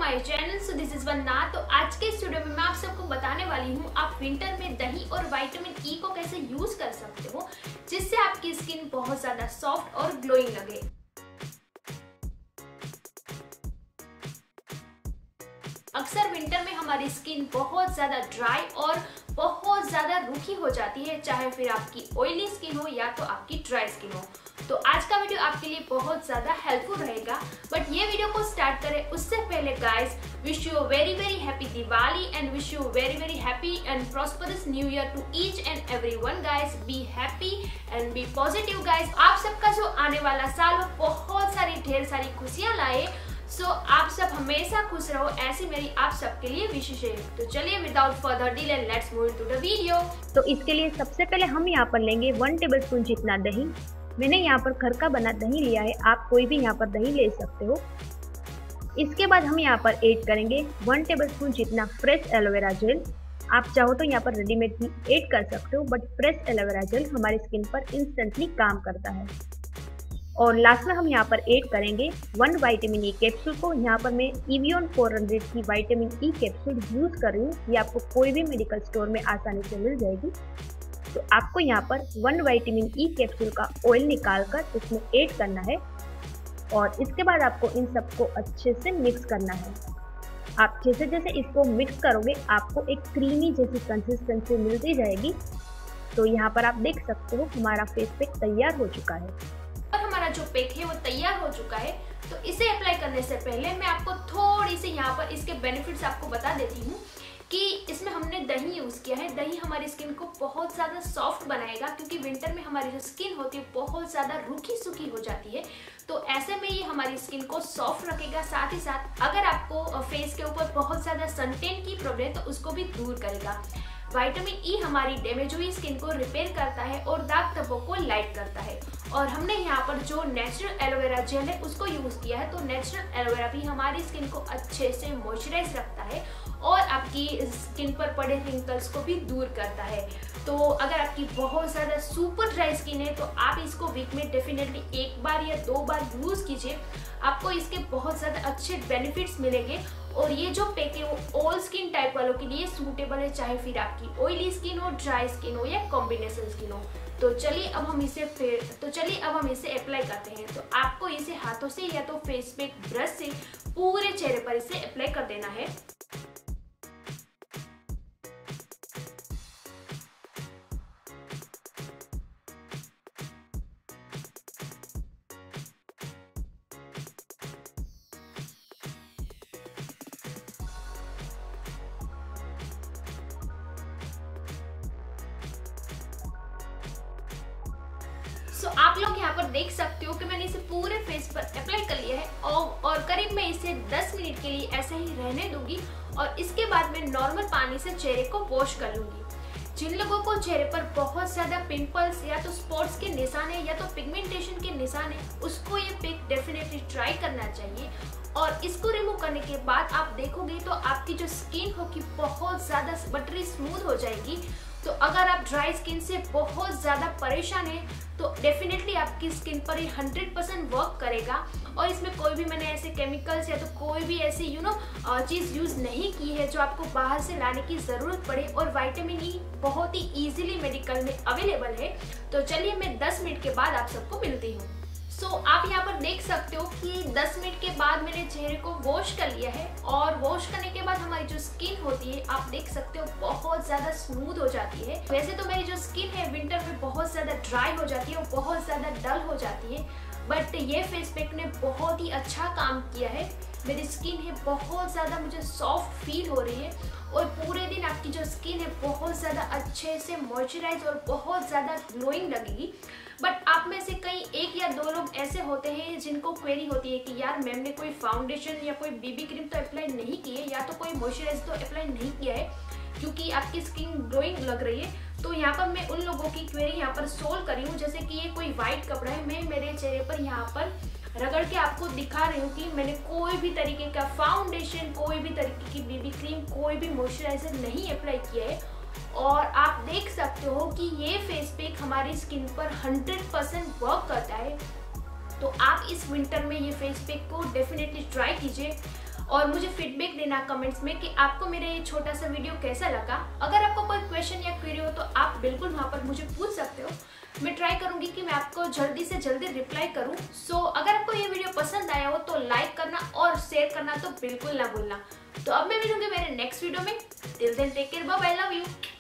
My channel. So this is Vandana. तो आज के इस वीडियो में मैं आप सबको बताने वाली हूँ आप विंटर में दही और विटामिन ई को कैसे यूज कर सकते हो जिससे आपकी स्किन बहुत ज्यादा सॉफ्ट और ग्लोइंग लगे। अक्सर विंटर में हमारी स्किन बहुत ज्यादा ड्राई और बहुत ज्यादा रूखी हो जाती है, चाहे फिर आपकी ऑयली स्किन हो या तो आपकी ड्राई स्किन हो। तो आज का वीडियो आपके लिए बहुत ज्यादा हेल्पफुल रहेगा। बट ये वीडियो को स्टार्ट करें उससे पहले guys, wish you very very happy Diwali and wish you very very happy and prosperous new year to each and everyone. Guys be happy and be positive guys. आप सबका जो आने वाला साल हो बहुत सारी ढेर सारी खुशियां लाए। सो आप सब हमेशा खुश रहो, ऐसी मेरी आप सबके लिए विशेष है। तो चलिए without further delay let's move into the video. तो इसके लिए सबसे पहले हम यहाँ पर लेंगे 1 टेबलस्पून जितना दही। मैंने यहाँ पर घर का बना दही लिया है, आप कोई भी यहाँ पर दही ले सकते हो। इसके बाद हम यहाँ पर ऐड करेंगे 1 टेबलस्पून जितना फ्रेश एलोवेरा जेल। आप चाहो तो यहाँ पर रेडीमेड भी ऐड कर सकते हो, बट फ्रेश एलोवेरा जेल हमारी स्किन पर इंस्टेंटली काम करता है। और लास्ट में हम यहाँ पर ऐड करेंगे 1 विटामिन ई कैप्सूल को। यहाँ पर मैं एवियन 400 की विटामिन ई कैप्सूल यूज कर रही हूँ, ये आपको कोई भी मेडिकल स्टोर में आसानी से मिल जाएगी। तो आपको यहाँ पर 1 विटामिन ई कैप्सूल का ऑयल निकाल कर इसमें ऐड करना है और इसके बाद आपको इन सबको अच्छे से मिक्स करना है। आप जैसे जैसे इसको मिक्स करोगे आपको एक क्रीमी जैसी कंसिस्टेंसी मिलती जाएगी। तो यहाँ पर आप देख सकते हो हमारा फेस पैक तैयार हो चुका है। और हमारा जो पैक है वो तैयार हो चुका है। तो इसे अप्लाई करने से पहले मैं आपको थोड़ी सी यहाँ पर इसके बेनिफिट्स आपको बता देती हूँ कि इसमें हमने दही यूज किया है। दही हमारी स्किन को बहुत ज्यादा सॉफ्ट बनाएगा, क्योंकि विंटर में हमारी जो स्किन होती है बहुत ज्यादा रूखी सूखी हो जाती है। तो ऐसे में ये हमारी स्किन को सॉफ्ट रखेगा। साथ ही साथ अगर आपको फेस के ऊपर बहुत ज्यादा सनटेन की प्रॉब्लम है तो उसको भी दूर करेगा। विटामिन ई हमारी डैमेज हुई स्किन को रिपेयर करता है और दाग धब्बों को लाइट करता है। और हमने यहाँ पर जो नेचुरल एलोवेरा जेल है उसको यूज किया है। तो नेचुरल एलोवेरा भी हमारी स्किन को अच्छे से मॉइस्चराइज रखता है और आपकी स्किन पर पड़े रिंकल्स को भी दूर करता है। तो अगर आपकी बहुत ज्यादा सुपर ड्राई स्किन है तो आप इसको वीक में डेफिनेटली 1 बार या 2 बार यूज कीजिए, आपको इसके बहुत ज्यादा अच्छे बेनिफिट्स मिलेंगे। और ये जो पैक है वो ऑल स्किन टाइप वालों के लिए सूटेबल है, चाहे फिर आपकी ऑयली स्किन हो, ड्राई स्किन हो या कॉम्बिनेशन स्किन हो। तो चलिए अब हम इसे अप्लाई करते हैं। तो आपको इसे हाथों से या तो फेस पैक ब्रश से पूरे चेहरे पर इसे अप्लाई कर देना है। सो आप लोग यहाँ पर देख सकते हो कि मैंने इसे पूरे फेस पर अप्लाई कर लिया है और करीब मैं इसे 10 मिनट के लिए ऐसे ही रहने दूंगी और इसके बाद मैं नॉर्मल पानी से चेहरे को वॉश कर लूंगी। जिन लोगों को चेहरे पर बहुत ज्यादा पिंपल्स या तो स्पॉट्स के निशान है या तो पिगमेंटेशन के निशान है, उसको ये पैक डेफिनेटली ट्राई करना चाहिए। और इसको रिमूव करने के बाद आप देखोगे तो आपकी जो स्किन होगी बहुत ज्यादा बटरी स्मूथ हो जाएगी। तो अगर आप ड्राई स्किन से बहुत ज्यादा परेशान है तो डेफिनेटली आपकी स्किन पर ये 100% वर्क करेगा। और इसमें कोई भी मैंने ऐसे केमिकल्स या तो कोई भी ऐसी चीज यूज नहीं की है जो आपको बाहर से लाने की जरूरत पड़े। और विटामिन ई बहुत ही इजीली मेडिकल में अवेलेबल है। तो चलिए मैं 10 मिनट के बाद आप सबको मिलती हूँ। सो आप यहाँ पर देख सकते हो कि 10 मिनट के बाद मैंने चेहरे को वॉश कर लिया है। और वॉश करने के बाद हमारी जो स्किन होती है आप देख सकते हो बहुत ज्यादा स्मूथ हो जाती है। वैसे तो मेरी जो स्किन है विंटर में बहुत ज्यादा ड्राई हो जाती है और बहुत ज्यादा डल हो जाती है, बट ये फेस पैक ने बहुत ही अच्छा काम किया है। मेरी स्किन है बहुत ज्यादा मुझे सॉफ्ट फील हो रही है और पूरे दिन आपकी जो स्किन है बहुत ज्यादा अच्छे से मॉइस्चराइज और बहुत ज्यादा ग्लोइंग लगेगी। बट आप में से कई 1 या 2 लोग ऐसे होते हैं जिनको क्वेरी होती है कि यार मैम ने कोई फाउंडेशन या कोई बीबी क्रीम तो अप्लाई नहीं की है या तो कोई मॉइस्चराइज तो अप्लाई नहीं किया है क्योंकि आपकी स्किन ग्लोइंग लग रही है। तो यहाँ पर मैं उन लोगों की क्वेरी यहाँ पर सोल्व करी हूँ। जैसे कि ये कोई व्हाइट कपड़ा है, मैं मेरे चेहरे पर यहाँ पर रगड़ के आपको दिखा रही हूँ कि मैंने कोई भी तरीके का फाउंडेशन, कोई भी तरीके की बीबी क्रीम, कोई भी मॉइस्चराइजर नहीं अप्लाई किया है। और आप देख सकते हो कि ये फेस पैक हमारी स्किन पर 100% वर्क करता है। तो आप इस विंटर में ये फेस पैक को डेफिनेटली ट्राई कीजिए। और मुझे फीडबैक देना कमेंट्स में कि आपको मेरा ये छोटा सा वीडियो कैसा लगा। अगर आपको कोई क्वेश्चन या क्वेरी हो तो आप बिल्कुल वहाँ पर मुझे पूछ सकते हो। मैं ट्राई करूंगी कि मैं आपको जल्दी से जल्दी रिप्लाई करूं। सो अगर आपको ये वीडियो पसंद आया हो तो लाइक करना और शेयर करना तो बिल्कुल ना भूलना। तो अब मैं मिलूंगी मेरे नेक्स्ट वीडियो में। Till then take care, bye bye, love you.